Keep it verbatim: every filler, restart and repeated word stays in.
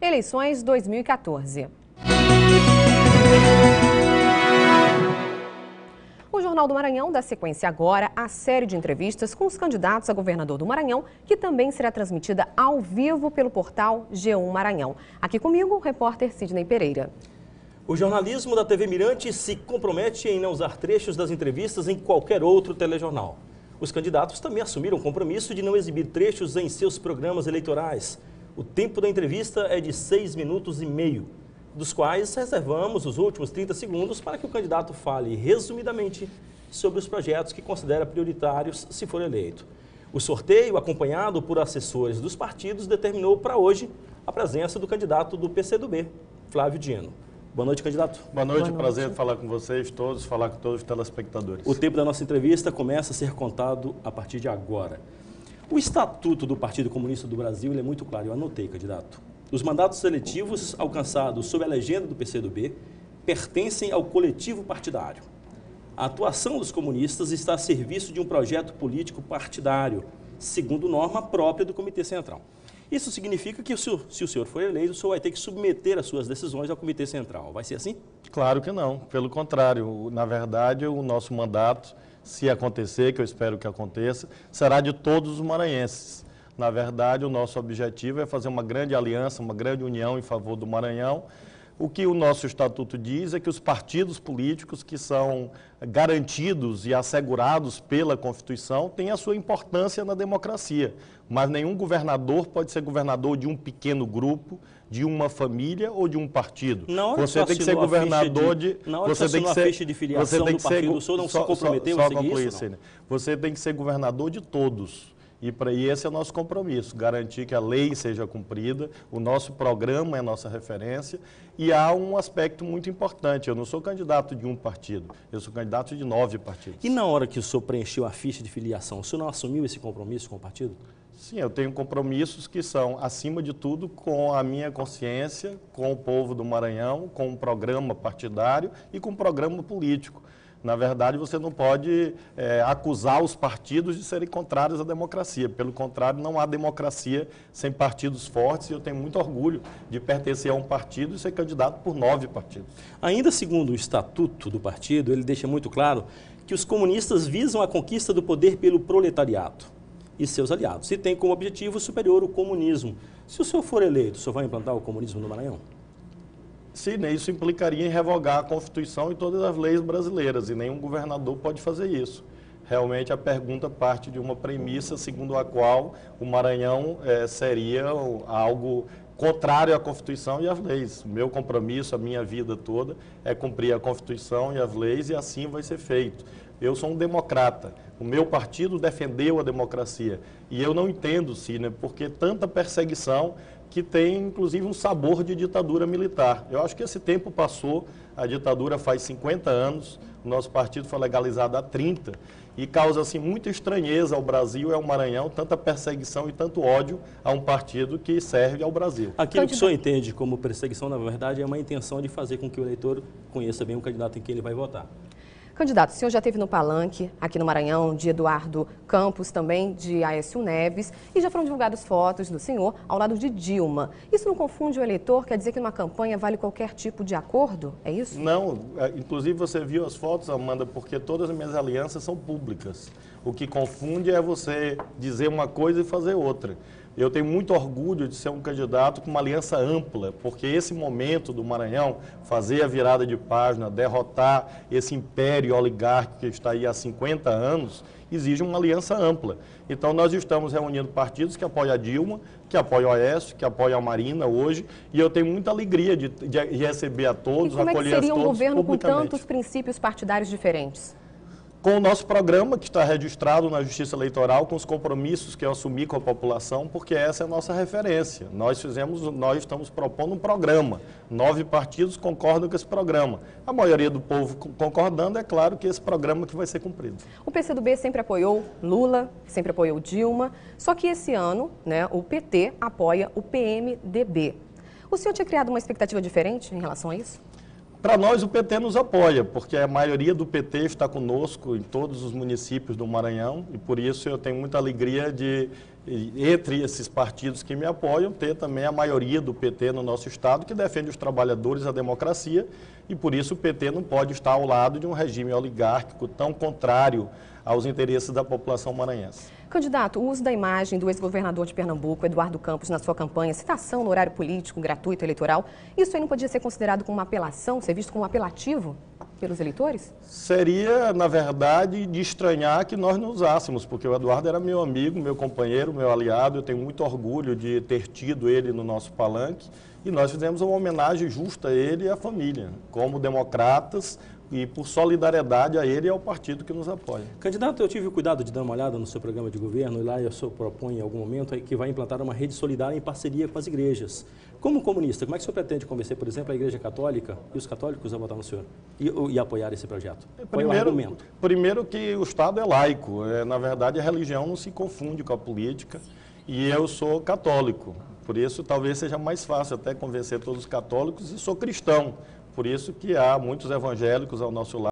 Eleições dois mil e quatorze. O Jornal do Maranhão dá sequência agora à série de entrevistas com os candidatos a governador do Maranhão, que também será transmitida ao vivo pelo portal G um Maranhão. Aqui comigo, o repórter Sidney Pereira. O jornalismo da T V Mirante se compromete em não usar trechos das entrevistas em qualquer outro telejornal. Os candidatos também assumiram o compromisso de não exibir trechos em seus programas eleitorais. O tempo da entrevista é de seis minutos e meio, dos quais reservamos os últimos trinta segundos para que o candidato fale resumidamente sobre os projetos que considera prioritários se for eleito. O sorteio, acompanhado por assessores dos partidos, determinou para hoje a presença do candidato do P C do B, Flávio Dino. Boa noite, candidato. Boa noite, Boa prazer noite. falar com vocês todos, falar com todos os telespectadores. O tempo da nossa entrevista começa a ser contado a partir de agora. O Estatuto do Partido Comunista do Brasil ele é muito claro, eu anotei, candidato. Os mandatos seletivos alcançados sob a legenda do P C do B pertencem ao coletivo partidário. A atuação dos comunistas está a serviço de um projeto político partidário, segundo norma própria do Comitê Central. Isso significa que, se o senhor for eleito, o senhor vai ter que submeter as suas decisões ao Comitê Central. Vai ser assim? Claro que não. Pelo contrário, na verdade, o nosso mandato, se acontecer, que eu espero que aconteça, será de todos os maranhenses. Na verdade, o nosso objetivo é fazer uma grande aliança, uma grande união em favor do Maranhão. O que o nosso estatuto diz é que os partidos políticos que são garantidos e assegurados pela Constituição têm a sua importância na democracia, mas nenhum governador pode ser governador de um pequeno grupo, de uma família ou de um partido. Você tem que ser governador de... Na hora que você tem que ser, a ficha de filiação do partido, o senhor não se comprometeu a seguir isso? Você tem que ser governador de todos. E para esse é o nosso compromisso, garantir que a lei seja cumprida, o nosso programa é a nossa referência e há um aspecto muito importante, eu não sou candidato de um partido, eu sou candidato de nove partidos. E na hora que o senhor preencheu a ficha de filiação, o senhor não assumiu esse compromisso com o partido? Sim, eu tenho compromissos que são, acima de tudo, com a minha consciência, com o povo do Maranhão, com um programa partidário e com um programa político. Na verdade, você não pode é, acusar os partidos de serem contrários à democracia. Pelo contrário, não há democracia sem partidos fortes e eu tenho muito orgulho de pertencer a um partido e ser candidato por nove partidos. Ainda segundo o estatuto do partido, ele deixa muito claro que os comunistas visam a conquista do poder pelo proletariado e seus aliados e tem como objetivo superior o comunismo. Se o senhor for eleito, o senhor vai implantar o comunismo no Maranhão? Sim, isso implicaria em revogar a Constituição e todas as leis brasileiras, e nenhum governador pode fazer isso. Realmente a pergunta parte de uma premissa segundo a qual o Maranhão é, seria algo contrário à Constituição e às leis. O meu compromisso, a minha vida toda, é cumprir a Constituição e as leis e assim vai ser feito. Eu sou um democrata, o meu partido defendeu a democracia e eu não entendo, Sidney, porque tanta perseguição que tem, inclusive, um sabor de ditadura militar. Eu acho que esse tempo passou, a ditadura faz cinquenta anos, o nosso partido foi legalizado há trinta, e causa assim, muita estranheza ao Brasil e ao Maranhão, tanta perseguição e tanto ódio a um partido que serve ao Brasil. Aquilo que o senhor entende como perseguição, na verdade, é uma intenção de fazer com que o eleitor conheça bem o candidato em quem ele vai votar. Candidato, o senhor já esteve no Palanque, aqui no Maranhão, de Eduardo Campos, também de Aécio Neves, e já foram divulgadas fotos do senhor ao lado de Dilma. Isso não confunde o eleitor? Quer dizer que numa campanha vale qualquer tipo de acordo? É isso? Não, inclusive você viu as fotos, Amanda, porque todas as minhas alianças são públicas. O que confunde é você dizer uma coisa e fazer outra. Eu tenho muito orgulho de ser um candidato com uma aliança ampla, porque esse momento do Maranhão, fazer a virada de página, derrotar esse império oligárquico que está aí há cinquenta anos, exige uma aliança ampla. Então nós estamos reunindo partidos que apoiam a Dilma, que apoiam o Aécio, que apoiam a Marina hoje, e eu tenho muita alegria de, de receber a todos, acolher a todos. E como é que seria um governo com publicamente. tantos princípios partidários diferentes? Com o nosso programa, que está registrado na Justiça Eleitoral, com os compromissos que eu assumi com a população, porque essa é a nossa referência. Nós fizemos, nós estamos propondo um programa. Nove partidos concordam com esse programa. A maioria do povo concordando, é claro que esse programa que vai ser cumprido. O P C do B sempre apoiou Lula, sempre apoiou Dilma, só que esse ano, né, o P T apoia o P M D B. O senhor tinha criado uma expectativa diferente em relação a isso? Para nós, o P T nos apoia, porque a maioria do P T está conosco em todos os municípios do Maranhão, e por isso eu tenho muita alegria de, entre esses partidos que me apoiam, ter também a maioria do P T no nosso estado, que defende os trabalhadores, a democracia, e por isso o P T não pode estar ao lado de um regime oligárquico tão contrário aos interesses da população maranhense. Candidato, o uso da imagem do ex-governador de Pernambuco, Eduardo Campos, na sua campanha, citação no horário político, gratuito, eleitoral, isso aí não podia ser considerado como uma apelação, ser visto como um apelativo pelos eleitores? Seria, na verdade, de estranhar que nós não usássemos, porque o Eduardo era meu amigo, meu companheiro, meu aliado, eu tenho muito orgulho de ter tido ele no nosso palanque, e nós fizemos uma homenagem justa a ele e à família, como democratas, e por solidariedade a ele e ao partido que nos apoia. Candidato, eu tive o cuidado de dar uma olhada no seu programa de governo, e lá o senhor propõe em algum momento que vai implantar uma rede solidária em parceria com as igrejas. Como comunista, como é que o senhor pretende convencer, por exemplo, a Igreja Católica e os católicos a votar no senhor e, e apoiar esse projeto? Qual é o argumento? Primeiro que o Estado é laico, é, na verdade a religião não se confunde com a política, e eu sou católico, por isso talvez seja mais fácil até convencer todos os católicos, e sou cristão. Por isso que há muitos evangélicos ao nosso lado.